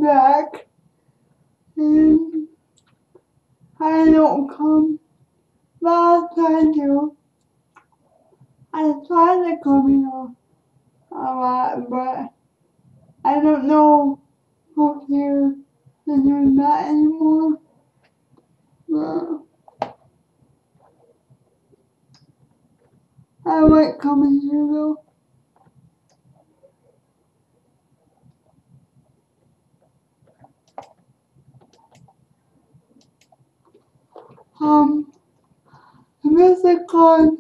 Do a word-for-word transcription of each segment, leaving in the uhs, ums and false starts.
back, and I don't come, but I'll try to. I try to come here a lot, but I don't know who's here and who's not anymore. But I like coming here though. Um, this is called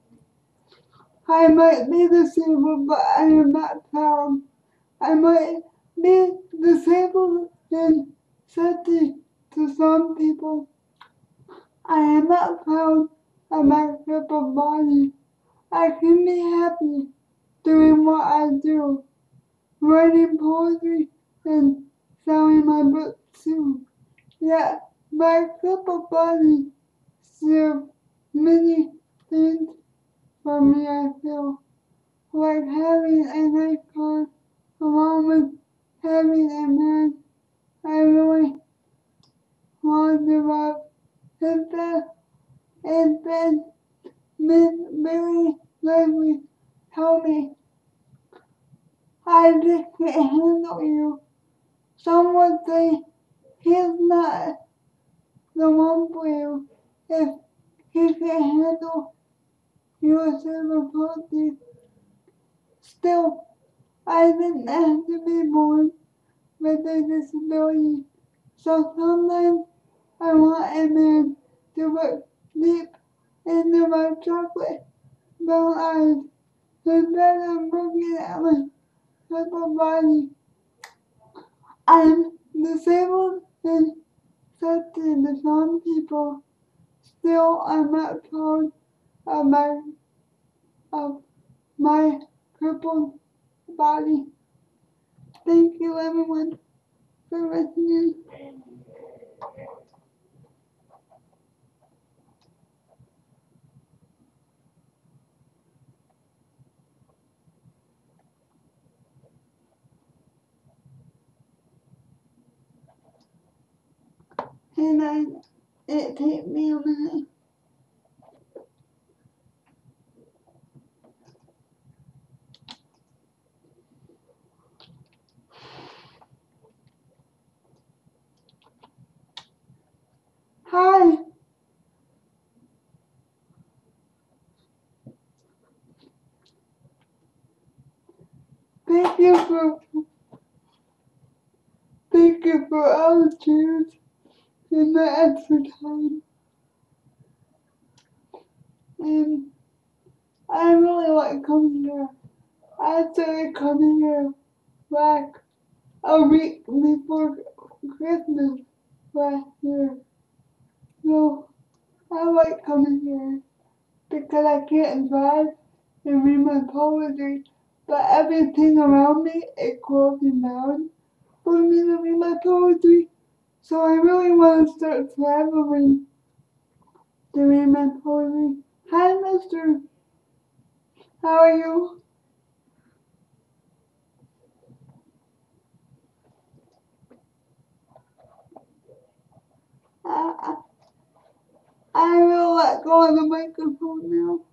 I might be disabled, but I am not proud. I might be disabled and safety to some people. I am not proud of my crippled body. I can be happy doing what I do, writing poetry and selling my book too. Yet my crippled body serves many things for me, I feel. Like having a nice car along with having a man I really want to love. It's been, it's been, been very lovely. Tell me, I just can't handle you. Some would say he's not the one for you if he can't handle your cerebral palsy. Still, I didn't have to be born with a disability. So sometimes I want a man to look deep into my chocolate brown eyes instead of looking at my crippled body. I'm disabled and accepted to some people. Still, I'm not proud of my of my crippled body. Thank you, everyone, for listening. And I, it took me a minute. Hi. Thank you for thank you for all the cheers and the extra time. And I really like coming here. I started coming here like a week before Christmas last year. So I like coming here because I can't drive and read my poetry, but everything around me is closing down for me to read my poetry. So I really want to start traveling to read my poetry. Hi, mister. How are you? I, I, I will let go of the microphone now.